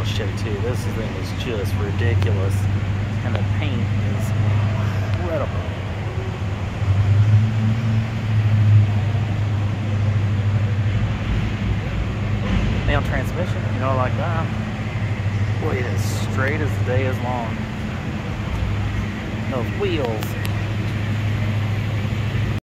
Restomod Chevy II. This thing is just ridiculous, and the paint is incredible. Manual transmission, you know, like that. Boy, it is straight as the day is long. Those wheels.